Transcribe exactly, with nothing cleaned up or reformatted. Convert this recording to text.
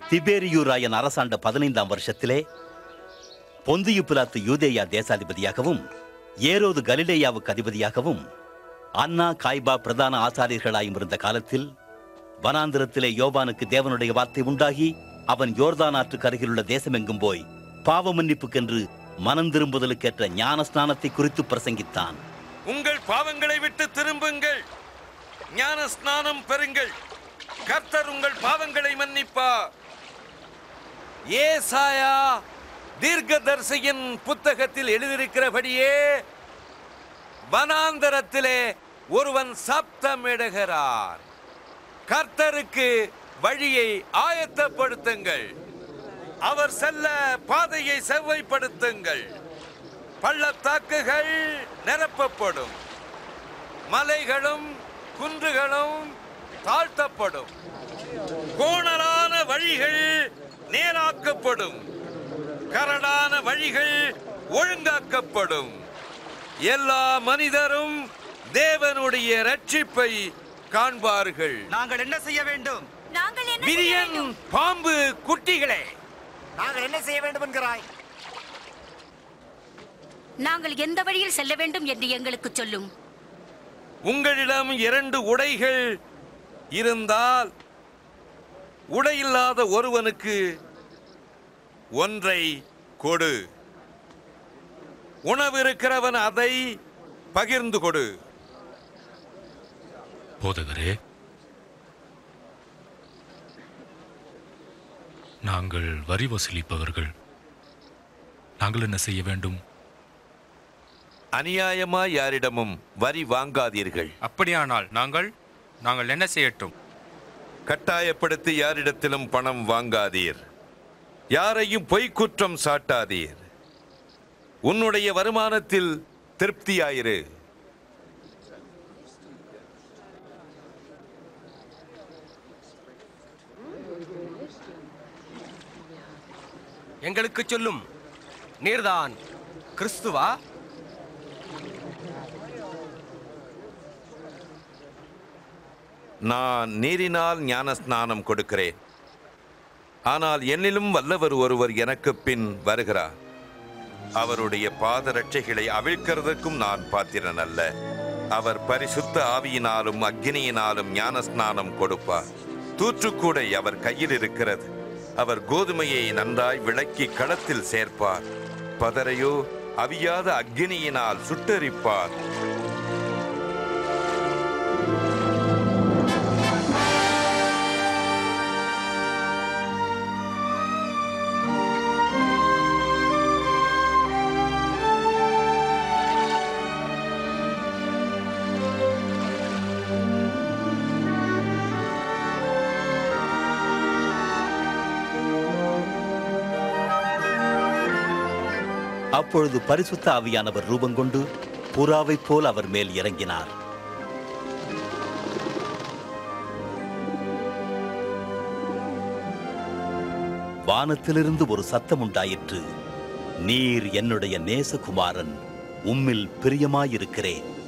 திபேரியு ராயன் அரசாண்ட பதினைந்தாம் வருஷத்திலே பொந்தியு பிலாத்து யூதேயா தேசாதிபதியாகவும் ஏரோது கலிலேயாவுக்கு அதிபதியாகவும் அன்னா காய்பா பிரதான ஆசாரியர்களாயும் இருந்த காலத்தில் வனாந்திரத்திலே யோவானுக்கு தேவனுடைய வார்த்தை உண்டாகி அவன் யோர்தான் ஆற்றுக்கு அருகிலுள்ள தேசமெங்கும் போய் பாவ மன்னிப்புக்கென்று மனம் திரும்புதலுக்கேற்ற ஞான ஸ்நானத்தை குறித்து பிரசங்கித்தான். உங்கள் பாவங்களை விட்டு திரும்புங்கள், ஞான ஸ்நானம் பெறுங்கள், கர்த்தர் உங்கள் பாவங்களை மன்னிப்பார். ஏசாயா தீர்க்கதரிசியின் புத்தகத்தில் எழுதியிருக்கிறபடியே வனாந்தரத்திலே ஒருவன் சப்தமிடுகிறார், கர்த்தருக்கு வழியை ஆயத்தப்படுத்துங்கள், அவர் செல்ல பாதையை செவ்வாய்ப்படுத்துங்கள். பள்ளத்தாக்குகள் நிரப்பப்படும், மலைகளும் குன்றுகளும் தாழ்த்தப்படும், கோணலான வழிகள் நேராக்கப்படும், கரடான வழிகள் ஒழுங்காக்கப்படும். எல்லா மனிதரும் தேவனுடைய ரட்சிப்பை காண்பார்கள். நாங்கள் என்ன செய்ய வேண்டும்? விரியன் பாம்பு குட்டிகளே, நாங்கள் என்ன செய்ய வேண்டும் என்கிறாய்? நாங்கள் எந்த வழியில் செல்ல வேண்டும் என்று எங்களுக்கு சொல்லும். உங்களிடம் இரண்டு உடைகள் இருந்தால் உடையில்லாத ஒருவனுக்கு ஒன்றை கொடு, உணவு இருக்கிறவன் அதை பகிர்ந்து கொடு. போதகரே, நாங்கள் வரி வசூலிப்பவர்கள், நாங்கள் என்ன செய்ய வேண்டும்? அநியாயமாய் யாரிடமும் வரி வாங்காதீர்கள். அப்படியானால் நாங்கள் நாங்கள் என்ன செய்யட்டும்? கட்டாயப்படுத்தி யாரிடத்திலும் பணம் வாங்காதீர், யாரையும் பொய்க்குற்றம் சாட்டாதீர். உன்னுடைய வருமானத்தில் திருப்தியாயிரு. எங்களுக்கு சொல்லும், நீர்தான் கிறிஸ்துவா? நான் நீரினால் ஞான ஸ்நானம் கொடுக்கிறேன், ஆனால் என்னிலும் வல்லவர் ஒருவர் எனக்கு பின் வருகிறார். அவருடைய பாத ரட்சைகளை அவிழ்க்கிறதுக்கும் நான் பாத்திரன் அல்ல. அவர் பரிசுத்த ஆவியினாலும் அக்கினியினாலும் ஞான ஸ்நானம் கொடுப்பார். தூற்றுக்கூடை அவர் கையில் இருக்கிறது. அவர் கோதுமையை நன்றாய் விளக்கி களத்தில் சேர்ப்பார், பதரையோ அவியாத அக்கினியினால் சுட்டரிப்பார். அப்பொழுது பரிசுத்த ஆவியானவர் ரூபம் கொண்டு புறாவைப் போல் அவர் மேல் இறங்கினார். வானத்திலிருந்து ஒரு சத்தம் உண்டாயிற்று, நீர் என்னுடைய நேசகுமாரன், உம்மில் பிரியமாயிருக்கிறேன்.